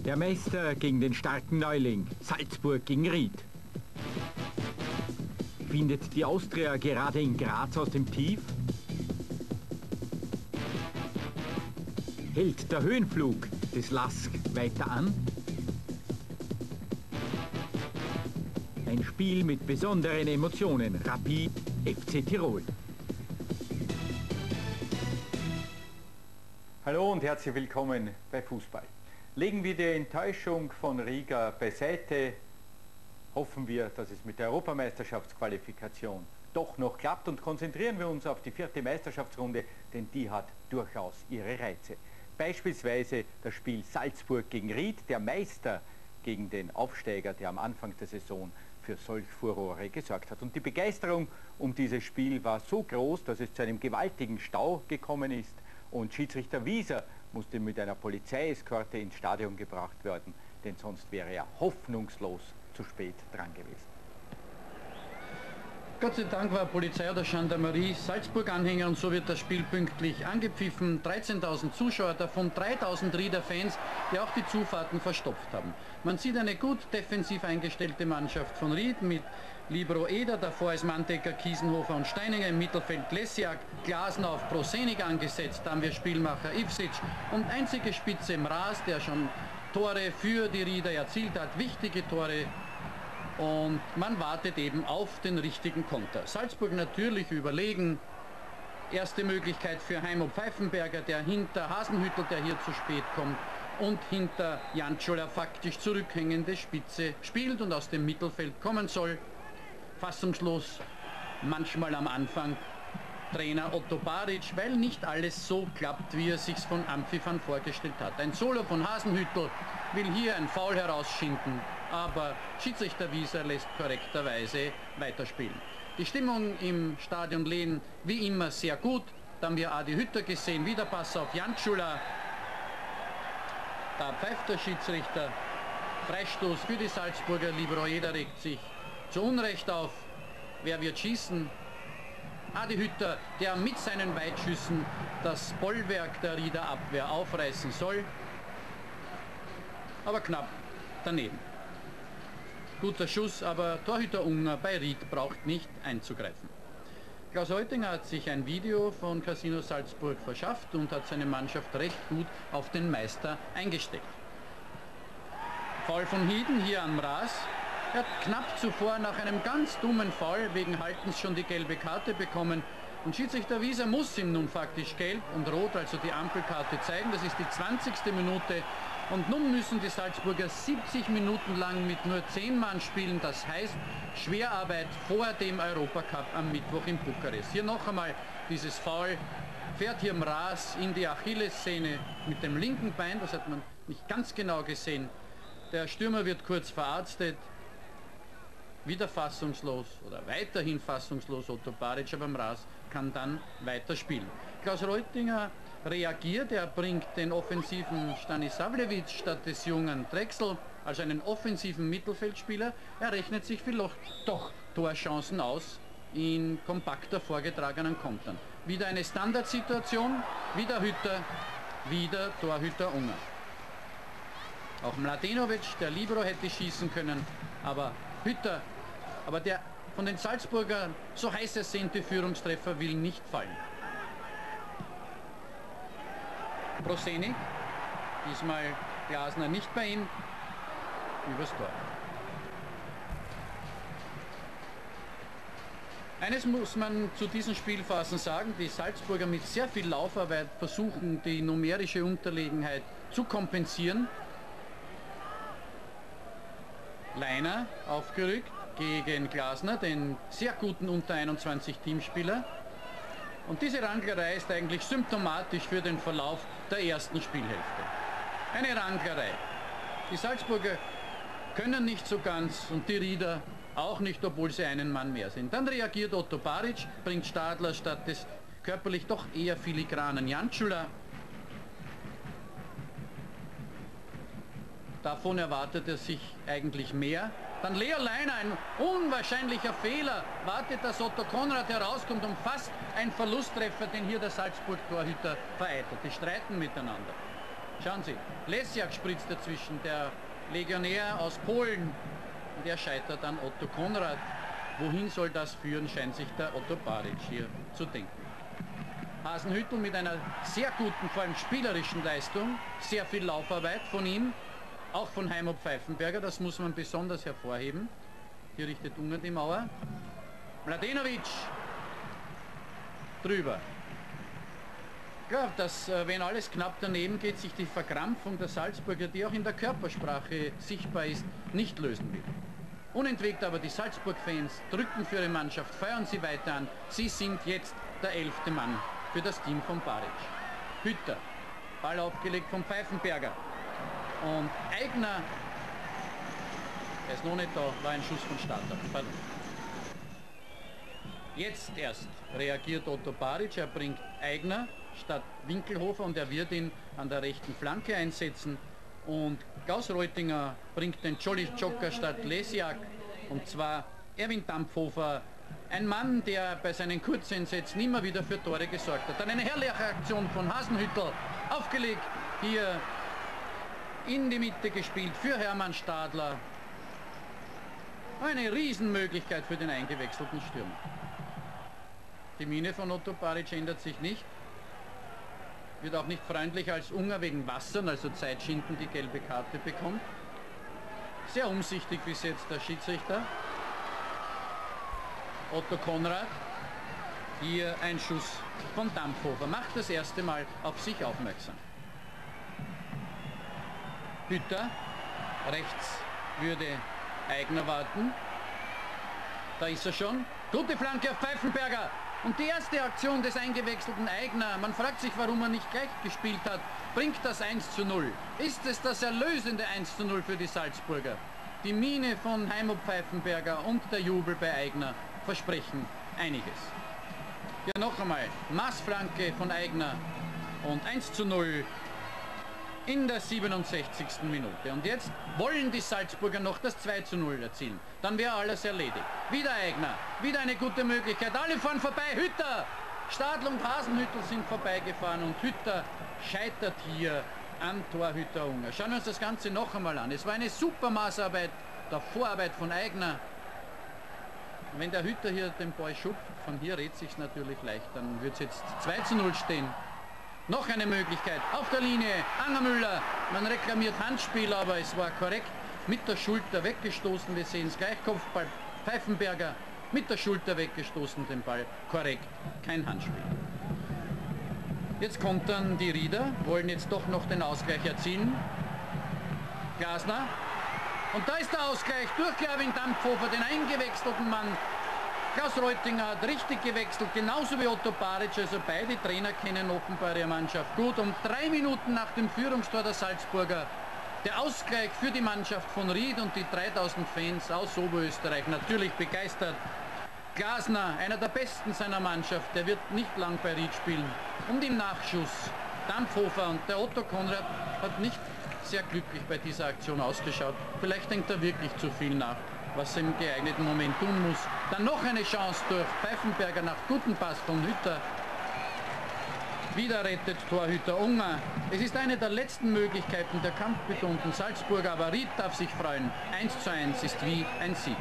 Der Meister gegen den starken Neuling, Salzburg gegen Ried. Findet die Austria gerade in Graz aus dem Tief? Hält der Höhenflug des LASK weiter an? Ein Spiel mit besonderen Emotionen, Rapid FC Tirol. Hallo und herzlich willkommen bei Fußball. Legen wir die Enttäuschung von Riga beiseite, hoffen wir, dass es mit der Europameisterschaftsqualifikation doch noch klappt und konzentrieren wir uns auf die 4. Meisterschaftsrunde, denn die hat durchaus ihre Reize. Beispielsweise das Spiel Salzburg gegen Ried, der Meister gegen den Aufsteiger, der am Anfang der Saison für solch Furore gesorgt hat. Und die Begeisterung um dieses Spiel war so groß, dass es zu einem gewaltigen Stau gekommen ist und Schiedsrichter Wieser musste mit einer Polizeieskorte ins Stadion gebracht werden, denn sonst wäre er hoffnungslos zu spät dran gewesen. Gott sei Dank war Polizei oder Gendarmerie Salzburg-Anhänger und so wird das Spiel pünktlich angepfiffen. 13.000 Zuschauer, davon 3.000 Rieder-Fans, die auch die Zufahrten verstopft haben. Man sieht eine gut defensiv eingestellte Mannschaft von Ried mit Libero Eder, davor ist Mantecker, Kiesenhofer und Steininger, im Mittelfeld Lesiak, Glasner auf Prosenik angesetzt, dann haben wir Spielmacher Ivsic und einzige Spitze Mraz, der schon Tore für die Rieder erzielt hat, wichtige Tore. Und man wartet eben auf den richtigen Konter. Salzburg natürlich überlegen. Erste Möglichkeit für Heimo Pfeifenberger, der hinter Hasenhüttl, der hier zu spät kommt, und hinter Jančula faktisch zurückhängende Spitze spielt und aus dem Mittelfeld kommen soll. Fassungslos manchmal am Anfang Trainer Otto Baric, weil nicht alles so klappt, wie er sich von Amphiphon vorgestellt hat. Ein Solo von Hasenhüttl will hier ein Foul herausschinden, aber Schiedsrichter Wieser lässt korrekterweise weiterspielen. Die Stimmung im Stadion Lehn wie immer sehr gut. Da haben wir Adi Hütter gesehen, wieder Pass auf Jančula. Da pfeift der Schiedsrichter. Freistoß für die Salzburger. Libero Eder regt sich zu Unrecht auf. Wer wird schießen? Adi Hütter, der mit seinen Weitschüssen das Bollwerk der Rieder Abwehr aufreißen soll. Aber knapp daneben. Guter Schuss, aber Torhüter Unger bei Ried braucht nicht einzugreifen. Klaus Reutinger hat sich ein Video von Casino Salzburg verschafft und hat seine Mannschaft recht gut auf den Meister eingestellt. Foul von Hieden hier an Mraz. Er hat knapp zuvor nach einem ganz dummen Foul wegen Haltens schon die gelbe Karte bekommen. Und Schiedsrichter Wieser muss ihm nun faktisch gelb und rot, also die Ampelkarte, zeigen. Das ist die 20. Minute. Und nun müssen die Salzburger 70 Minuten lang mit nur 10 Mann spielen. Das heißt Schwerarbeit vor dem Europacup am Mittwoch in Bukarest. Hier noch einmal dieses Foul. Fährt hier Mraz in die Achillessehne mit dem linken Bein. Das hat man nicht ganz genau gesehen. Der Stürmer wird kurz verarztet. Wieder fassungslos oder weiterhin fassungslos Otto Baric, aber Mraz kann dann weiter spielen. Klaus Reutinger reagiert, er bringt den offensiven Stanisavljevic statt des jungen Drexel, also einen offensiven Mittelfeldspieler. Er rechnet sich vielleicht doch Torchancen aus in kompakter vorgetragenen Kontern. Wieder eine Standardsituation, wieder Hütter, wieder Torhüter Unger. Auch Mladenovic, der Libero, hätte schießen können, aber Hütter, aber der von den Salzburgern so heiß ersehnte Führungstreffer will nicht fallen. Prosenik, diesmal Glasner nicht bei ihm, übers Tor. Eines muss man zu diesen Spielphasen sagen, die Salzburger mit sehr viel Laufarbeit versuchen, die numerische Unterlegenheit zu kompensieren. Leiner aufgerückt gegen Glasner, den sehr guten Unter-21-Teamspieler. Und diese Ranglerei ist eigentlich symptomatisch für den Verlauf der ersten Spielhälfte. Eine Ranglerei. Die Salzburger können nicht so ganz und die Rieder auch nicht, obwohl sie einen Mann mehr sind. Dann reagiert Otto Baric, bringt Stadler statt des körperlich doch eher filigranen Jančula. Davon erwartet er sich eigentlich mehr. Dann Leo Leiner, ein unwahrscheinlicher Fehler. Wartet, dass Otto Konrad herauskommt und fast ein Verlusttreffer, den hier der Salzburg-Torhüter vereitelt. Die streiten miteinander. Schauen Sie, Lesiak spritzt dazwischen, der Legionär aus Polen. Und er scheitert an Otto Konrad. Wohin soll das führen, scheint sich der Otto Baric hier zu denken. Hasenhüttl mit einer sehr guten, vor allem spielerischen Leistung. Sehr viel Laufarbeit von ihm, auch von Heimo Pfeifenberger, das muss man besonders hervorheben. Hier richtet Ungarn die Mauer. Mladenovic drüber. Klar, dass wenn alles knapp daneben geht, sich die Verkrampfung der Salzburger, die auch in der Körpersprache sichtbar ist, nicht lösen will. Unentwegt aber die Salzburg-Fans drücken für ihre Mannschaft, feuern sie weiter an. Sie sind jetzt der 11. Mann für das Team von Baric. Hütter, Ball aufgelegt von Pfeifenberger. Und Aigner, er ist noch nicht da, war ein Schuss von Starter. Pardon. Jetzt erst reagiert Otto Baric, er bringt Aigner statt Winkelhofer und er wird ihn an der rechten Flanke einsetzen. Und Klaus Reutinger bringt den Jolly Joker statt Lesiak, und zwar Erwin Dampfhofer, ein Mann, der bei seinen Kurzeinsätzen immer wieder für Tore gesorgt hat. Dann eine herrliche Aktion von Hasenhüttl, aufgelegt, hier in die Mitte gespielt für Hermann Stadler. Eine Riesenmöglichkeit für den eingewechselten Stürmer. Die Miene von Otto Baric ändert sich nicht. Wird auch nicht freundlich, als Unger wegen Wassern, also Zeitschinden, die gelbe Karte bekommt. Sehr umsichtig bis jetzt der Schiedsrichter. Otto Konrad. Hier ein Schuss von Dampfhofer. Macht das erste Mal auf sich aufmerksam. Hütter. Rechts würde Aigner warten. Da ist er schon. Gute Flanke auf Pfeifenberger. Und die erste Aktion des eingewechselten Aigner, man fragt sich, warum er nicht gleich gespielt hat, bringt das 1:0. Ist es das erlösende 1:0 für die Salzburger? Die Miene von Heimo Pfeifenberger und der Jubel bei Aigner versprechen einiges. Ja, noch einmal, Maßflanke von Aigner und 1:0 in der 67. Minute. Und jetzt wollen die Salzburger noch das 2:0 erzielen. Dann wäre alles erledigt. Wieder Aigner, wieder eine gute Möglichkeit. Alle fahren vorbei. Hütter, Stadl und Hasenhüttl sind vorbeigefahren und Hütter scheitert hier am Torhüter Unger. Schauen wir uns das Ganze noch einmal an. Es war eine super Maßarbeit der Vorarbeit von Aigner. Und wenn der Hütter hier den Ball schupft, von hier redet sich natürlich leicht, dann wird es jetzt 2:0 stehen. Noch eine Möglichkeit auf der Linie, Angermüller, man reklamiert Handspiel, aber es war korrekt, mit der Schulter weggestoßen, wir sehen es gleich, Kopfball, Pfeifenberger mit der Schulter weggestoßen, den Ball korrekt, kein Handspiel. Jetzt kontern die Rieder, wollen jetzt doch noch den Ausgleich erzielen. Glasner, und da ist der Ausgleich durch Erwin Dampfhofer, den eingewechselten Mann. Klaus Reutinger hat richtig gewechselt, genauso wie Otto Baric, also beide Trainer kennen offenbar ihre Mannschaft gut. Um 3 Minuten nach dem Führungstor der Salzburger der Ausgleich für die Mannschaft von Ried und die 3000 Fans aus Oberösterreich natürlich begeistert. Glasner, einer der Besten seiner Mannschaft, der wird nicht lang bei Ried spielen. Und im Nachschuss Dampfhofer, und der Otto Konrad hat nicht sehr glücklich bei dieser Aktion ausgeschaut. Vielleicht denkt er wirklich zu viel nach, was er im geeigneten Moment tun muss. Dann noch eine Chance durch Pfeifenberger nach gutem Pass von Hütter. Wieder rettet Torhüter Unger. Es ist eine der letzten Möglichkeiten der kampfbetonten Salzburger, aber Ried darf sich freuen. 1:1 ist wie ein Sieg.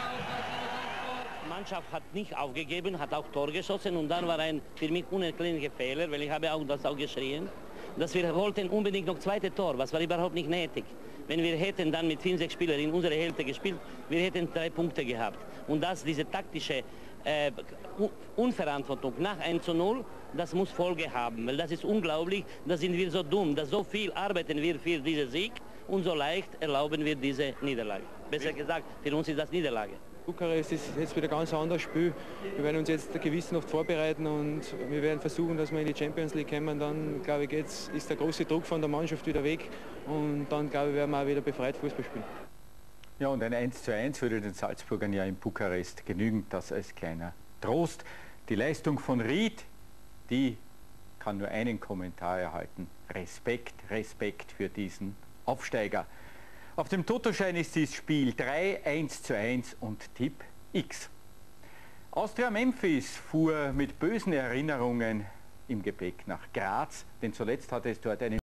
Die Mannschaft hat nicht aufgegeben, hat auch Tor geschossen und dann war ein für mich unerklärlicher Fehler, weil ich habe auch das auch geschrien, dass wir wollten unbedingt noch zweite Tor, was war überhaupt nicht nötig. Wenn wir hätten dann mit 5, 6 Spielern in unserer Hälfte gespielt, wir hätten 3 Punkte gehabt. Und diese taktische Unverantwortung nach 1:0, das muss Folge haben, weil das ist unglaublich, da sind wir so dumm, dass so viel arbeiten wir für diesen Sieg und so leicht erlauben wir diese Niederlage. Besser gesagt, für uns ist das Niederlage. Bukarest ist jetzt wieder ein ganz anderes Spiel. Wir werden uns jetzt gewissenhaft vorbereiten und wir werden versuchen, dass wir in die Champions League kommen. Dann, glaube ich, ist der große Druck von der Mannschaft wieder weg und dann, glaube ich, werden wir auch wieder befreit Fußball spielen. Ja, und ein 1:1 würde den Salzburgern ja in Bukarest genügen, das als kleiner Trost. Die Leistung von Ried, die kann nur einen Kommentar erhalten. Respekt, Respekt für diesen Aufsteiger. Auf dem Totoschein ist dieses Spiel 3, 1:1 und Tipp X. Austria Memphis fuhr mit bösen Erinnerungen im Gepäck nach Graz, denn zuletzt hatte es dort eine